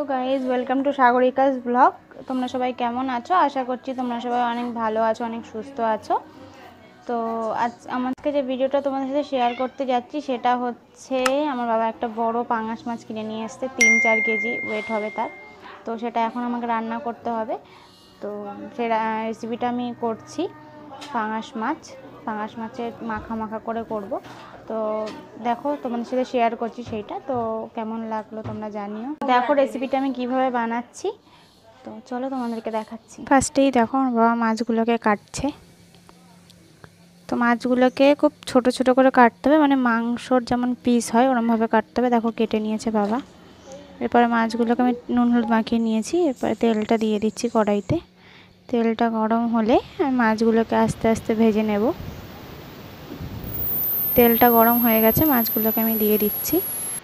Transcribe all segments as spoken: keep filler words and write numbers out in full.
Guys welcome to Sagarika's blog. তোমরা সবাই কেমন আছো? আশা করছি তোমরা সবাই অনেক ভালো আছো, অনেক সুস্থ আছো। তো আজ আমাকে যে ভিডিওটা তোমাদের সাথে শেয়ার করতে যাচ্ছি সেটা হচ্ছে আমার বাবা একটা বড় পাঙাশ মাছ কিনে নিয়ে এসছে, তিন চার কেজি ওয়েট হবে তার। তো সেটা এখন আমাকে রান্না করতে হবে। তো সেই রেসিপিটা আমি করছি। পাঙাশ মাছ পাঙাশ মাছের মাখা মাখা করে করব। তো দেখো তোমাদের সাথে শেয়ার করছি সেইটা। তো কেমন লাগলো তোমরা জানিও। দেখো রেসিপিটা আমি কিভাবে বানাচ্ছি। তো চলো তোমাদেরকে দেখাচ্ছি। ফার্স্টেই দেখো আমার বাবা মাছগুলোকে কাটছে। তো মাছগুলোকে খুব ছোট ছোট করে কাটতে হবে, মানে মাংসর যেমন পিস হয় ওরমভাবে কাটতে হবে। দেখো কেটে নিয়েছে বাবা। এরপরে মাছগুলোকে আমি নুন হলুদ মাখিয়ে নিয়েছি। এরপরে তেলটা দিয়ে দিচ্ছি কড়াইতে। তেলটা গরম হলে আমি মাছগুলোকে আস্তে আস্তে ভেজে নেব। তেলটা গরম হয়ে গেছে, মাছগুলোকে আমি দিয়ে দিচ্ছি।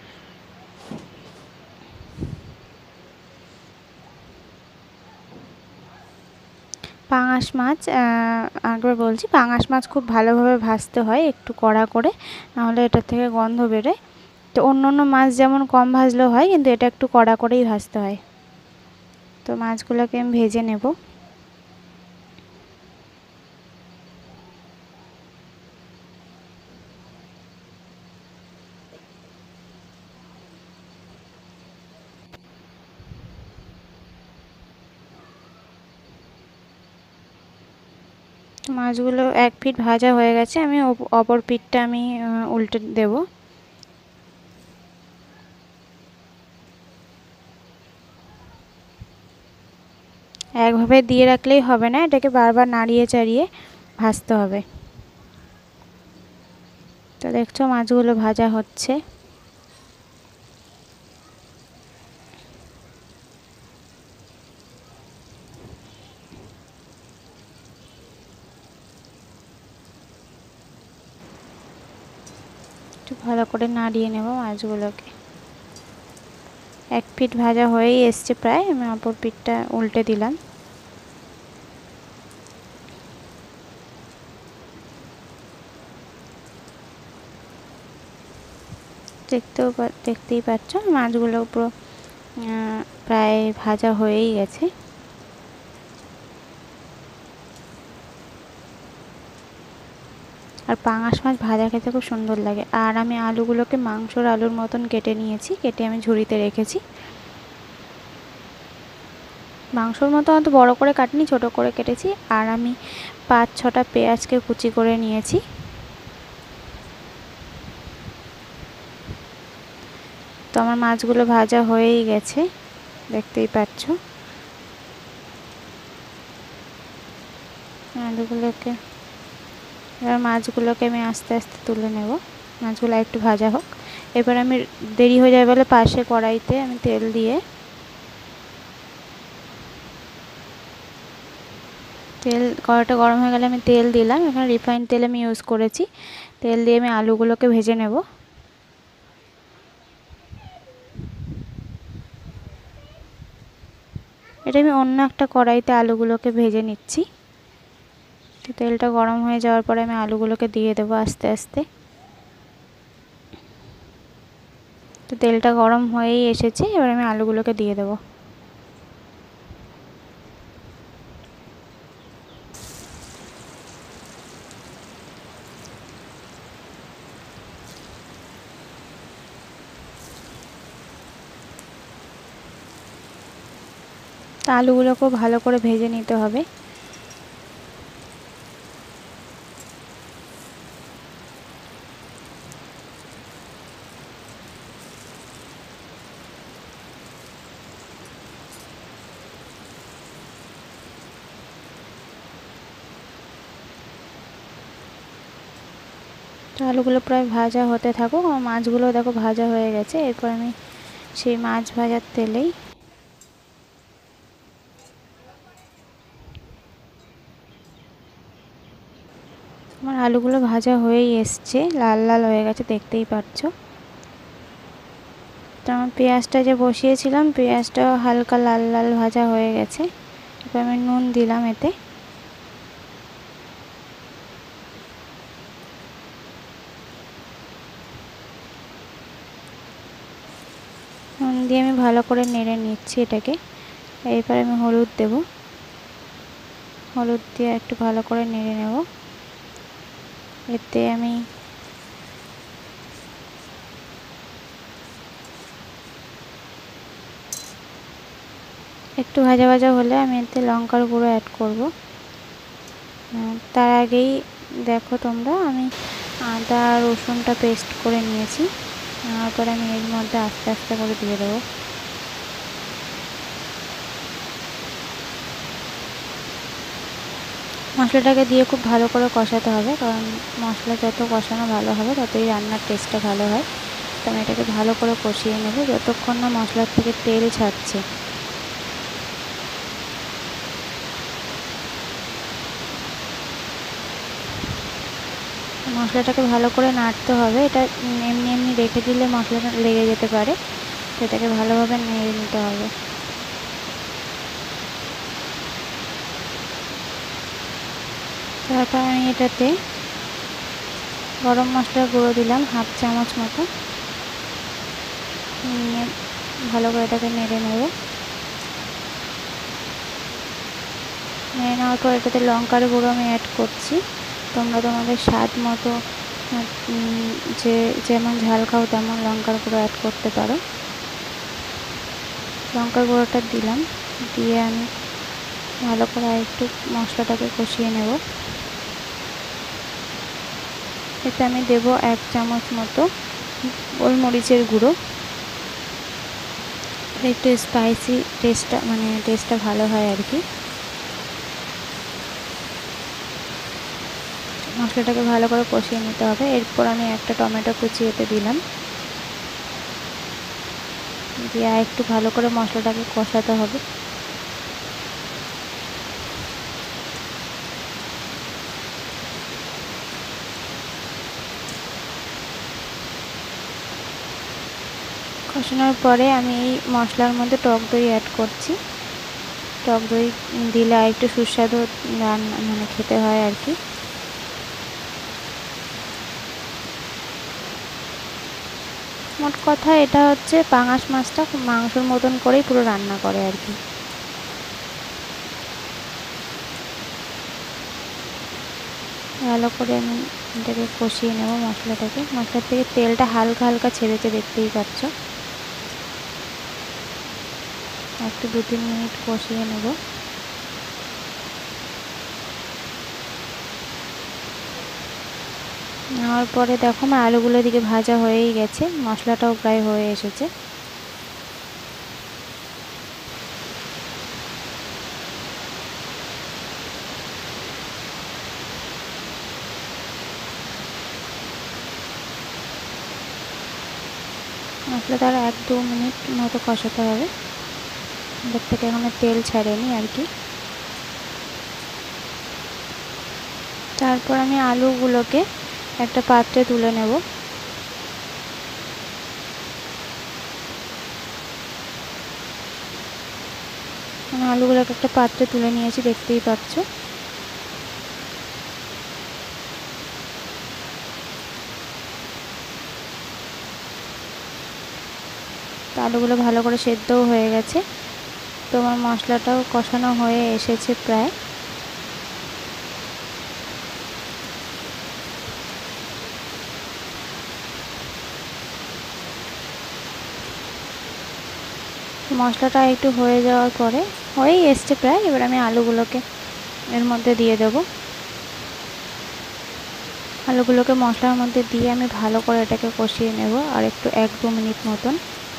পাঙাশ মাছ একবার বলছি, পাঙাশ মাছ খুব ভালোভাবে ভাজতে হয়, একটু কড়া করে, নাহলে এটার থেকে গন্ধ বেরোয়। তো অন্য অন্য মাছ যেমন কম ভাজলেও হয়, কিন্তু এটা একটু কড়া করেই ভাজতে হয়। তো মাছগুলোকে আমি ভেজে নেব। মাছগুলো এক পিঠ ভাজা হয়ে গেছে, আমি অপর পিঠটা আমি উল্টে দেব। একভাবে দিয়ে রাখলেই হবে না, এটাকে বারবার নাড়িয়ে চাড়িয়ে ভাজতে হবে। তো দেখছো মাছগুলো ভাজা হচ্ছে। একটু ভালো করে নাড়িয়ে নেব মাছগুলোকে। এক পিঠ ভাজা হয়েই এসছে প্রায়, আমি অপর পিঠটা উল্টে দিলাম। দেখতেও দেখতেই পাচ্ছ মাছগুলো পুরো প্রায় ভাজা হয়েই গেছে। আর পাঙাশ মাছ ভাজা খেতে খুব সুন্দর লাগে। আর আমি আলুগুলোকে মাংসর আলুর মতন কেটে নিয়েছি, কেটে আমি ঝুড়িতে রেখেছি। মাংসর মতো অত বড় করে কাটিনি, ছোট করে কেটেছি। আর আমি পাঁচ ছটা পেঁয়াজকে কুচি করে নিয়েছি। তো আমার মাছগুলো ভাজা হয়েই গেছে, দেখতেই পাচ্ছ। আলুগুলোকে এবার মাছগুলোকে আমি আস্তে আস্তে তুলে নেব। মাছগুলো একটু ভাজা হোক। এবার আমি দেরি হয়ে যাবে বলে পাশে কড়াইতে আমি তেল দিয়ে তেল কড়াইটা গরম হয়ে গেলে আমি তেল দিলাম। এখানে রিফাইন্ড তেল আমি ইউজ করেছি। তেল দিয়ে আমি আলুগুলোকে ভেজে নেব। এটা আমি অন্য একটা কড়াইতে আলুগুলোকে ভেজে নিচ্ছি। তো তেলটা গরম হয়ে যাওয়ার পরে আমি আলুগুলোকে দিয়ে দেবো আস্তে আস্তে। তো তেলটা গরম হয়েই এসেছে, এবার আমি আলুগুলোকে দিয়ে দেবো। তো আলুগুলোকেও ভালো করে ভেজে নিতে হবে। তো আলুগুলো প্রায় ভাজা হতে থাকুক। আমার মাছগুলো দেখো ভাজা হয়ে গেছে। এরপর আমি সেই মাছ ভাজার তেলেই আমার আলুগুলো ভাজা হয়েই এসছে, লাল লাল হয়ে গেছে, দেখতেই পাচ্ছ। তো আমার পেঁয়াজটা যে বসিয়েছিলাম, পেঁয়াজটাও হালকা লাল লাল ভাজা হয়ে গেছে। এবার আমি নুন দিলাম এতে। নুন দিয়ে আমি ভালো করে নেড়ে নিচ্ছি এটাকে। এরপর আমি হলুদ দেব, হলুদ দিয়ে একটু ভালো করে নেড়ে নেব। এতে আমি একটু ভাজা ভাজা হলে আমি এতে লঙ্কার গুঁড়ো অ্যাড করব। তার আগেই দেখো তোমরা আমি আদা রসুনটা পেস্ট করে নিয়েছি, তারপর আমি এর মধ্যে আস্তে আস্তে করে দিয়ে দেবো। মশলাটাকে দিয়ে খুব ভালো করে কষাতে হবে, কারণ মশলা যত কষানো ভালো হবে ততই রান্নার টেস্টটা ভালো হয়। তো আমি এটাকে ভালো করে কষিয়ে নেব যতক্ষণ না মশলার থেকে তেল ছাড়ছে। মশলাটাকে ভালো করে নাড়তে হবে, এটা এমনি এমনি রেখে দিলে মশলাটা লেগে যেতে পারে, তো এটাকে ভালোভাবে নেড়ে নিতে হবে। তারপর আমি এটাতে গরম মশলার গুঁড়ো দিলাম হাফ চামচ মতো, নিয়ে ভালো করে এটাকে নেড়ে নেব। নেড়ে নেওয়ার পর এটাতে লঙ্কার গুঁড়ো আমি অ্যাড করছি। তোমরা তোমাদের স্বাদ মতো যে যেমন ঝাল খাও তেমন লঙ্কার গুঁড়ো অ্যাড করতে পারো। লঙ্কার গুঁড়োটা দিলাম, দিয়ে আমি ভালো করে একটু মশলাটাকে কষিয়ে নেব। এতে আমি দেব এক চামচ মতো গোলমরিচের গুঁড়ো, একটু স্পাইসি টেস্টটা মানে টেস্টটা ভালো হয় আর কি। মশলাটাকে ভালো করে কষিয়ে নিতে হবে। এরপর আমি একটা টমেটো কুচি এতে দিলাম, দিয়ে একটু ভালো করে মশলাটাকে কষাতে হবে। কষানোর পরে আমি এই মশলার মধ্যে টক দই অ্যাড করছি। টক দই দিলে আর একটু সুস্বাদু রান্না মানে খেতে হয় আর কি। মোট কথা এটা হচ্ছে পাঙাশ মাছটা মাংসর মতন করেই পুরো রান্না করে আর কি। ভালো করে আমি এটাকে কষিয়ে নেব মশলাটাকে। মশলার থেকে তেলটা হালকা হালকা ছেড়েছে, দেখতেই পাচ্ছ। একটু দু তিন মিনিট কষিয়ে নেব। নেওয়ার পরে দেখো আমার আলুগুলো দিকে ভাজা হয়েই গেছে, মশলাটাও প্রায় হয়ে এসেছে। মশলাটা আর এক দু মিনিট মতো কষাতে হবে, এর থেকে এখনো তেল ছাড়েনি আর কি। তারপর আমি আলুগুলোকে একটা পাত্রে তুলে নেব। আমি আলুগুলোকে একটা পাত্রে তুলে নিয়েছি, দেখতেই পাচ্ছ। আলুগুলো ভালো করে সেদ্ধও হয়ে গেছে, তোমার মশলাটাও কষানো হয়ে এসেছে প্রায়। মশলাটা একটু হয়ে যাওয়ার পরে হয়েই এসছে প্রায়, এবার আমি আলুগুলোকে এর মধ্যে দিয়ে দেব। আলুগুলোকে মশলার মধ্যে দিয়ে আমি ভালো করে এটাকে কষিয়ে নেব আর একটু এক দু মিনিট মতন।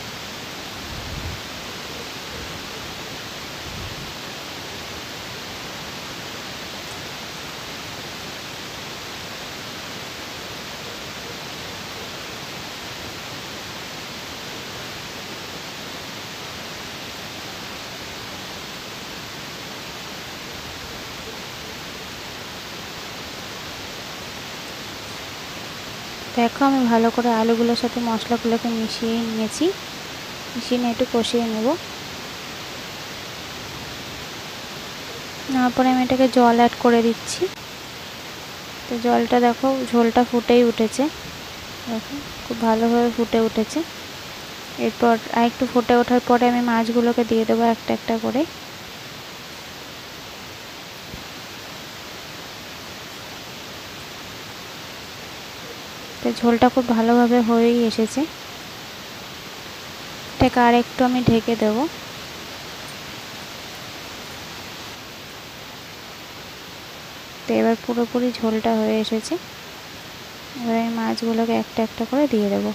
দেখো আমি ভালো করে আলুগুলোর সাথে মশলাগুলোকে মিশিয়ে নিয়েছি, মিশিয়ে নিয়ে একটু কষিয়ে নেব। তারপরে আমি এটাকে জল অ্যাড করে দিচ্ছি। তো জলটা দেখো ঝোলটা ফুটেই উঠেছে, দেখো খুব ভালোভাবে ফুটে উঠেছে। এরপর আর একটু ফুটে ওঠার পরে আমি মাছগুলোকে দিয়ে দেবো একটা একটা করে। তো ঝোলটা খুব ভালোভাবে হয়েই এসেছে। এটাকে আর একটু আমি ঢেকে দেবো। তো এবার পুরোপুরি ঝোলটা হয়ে এসেছে। এবার আমি মাছগুলোকে একটা একটা করে দিয়ে দেবো।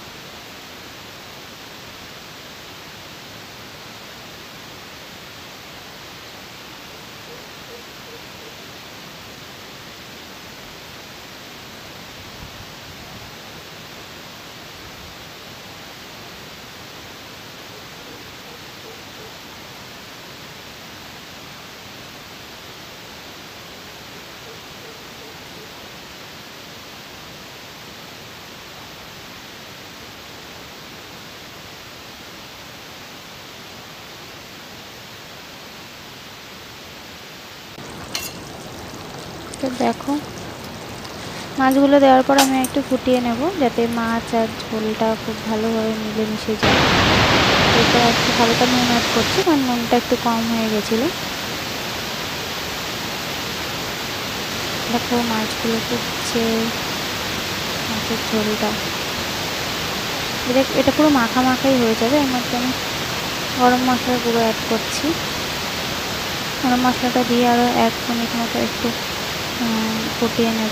তো দেখো মাছগুলো দেওয়ার পর আমি একটু ফুটিয়ে নেব, যাতে মাছ আর ঝোলটা খুব ভালোভাবে মিলেমিশে যায়। এরপর একটু হালকা নুন অ্যাড করছি, কারণ নুনটা একটু কম হয়ে গেছিলো। দেখো মাছগুলো ফুটছে, মাছের ঝোলটা এটা এটা পুরো মাখা মাখাই হয়ে যাবে। এর মধ্যে আমি গরম মশলার গুঁড়ো অ্যাড করছি। গরম মশলাটা দিয়ে আরও এক মিনিট মতো একটু ফুটিয়ে নেব।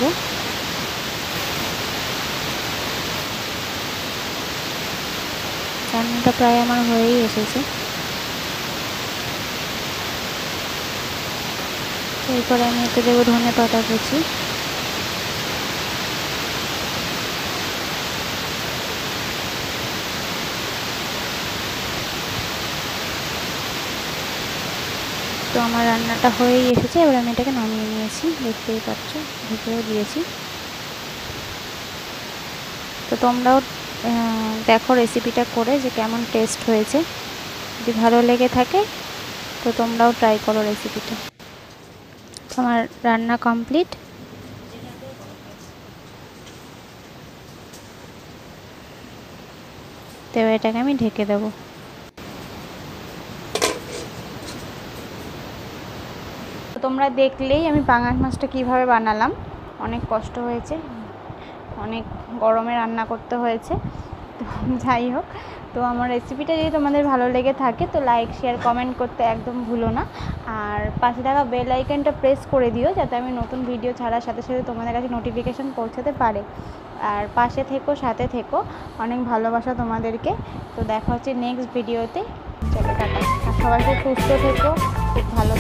রান্নাটা প্রায় আমার হয়েই এসেছে। এরপরে আমি এতে দেবো ধনে পাতা কুচি। তো আমার রান্নাটা হয়েই এসেছে। এবার আমি এটাকে নামিয়ে নিয়েছি, দেখতেই পাচ্ছ ঢেকেও দিয়েছি। তো তোমরাও দেখো রেসিপিটা করে যে কেমন টেস্ট হয়েছে। যদি ভালো লেগে থাকে তো তোমরাও ট্রাই করো রেসিপিটা। আমার রান্না কমপ্লিট। তো এটাকে আমি ঢেকে দেবো। তোমরা দেখলেই আমি পাঙাশ মাছটা কীভাবে বানালাম। অনেক কষ্ট হয়েছে, অনেক গরমে রান্না করতে হয়েছে। তো যাই হোক, তো আমার রেসিপিটা যদি তোমাদের ভালো লেগে থাকে তো লাইক শেয়ার কমেন্ট করতে একদম ভুলো না। আর পাশে থাকা বেল আইকনটা প্রেস করে দিও, যাতে আমি নতুন ভিডিও ছাড়ার সাথে সাথে তোমাদের কাছে নোটিফিকেশান পৌঁছাতে পারে। আর পাশে থেকো, সাথে থেকো, অনেক ভালোবাসা তোমাদেরকে। তো দেখা হচ্ছে নেক্সট ভিডিওতে। চলো টাটা। আর সবাই খুব সুস্থ থেকো, খুব ভালো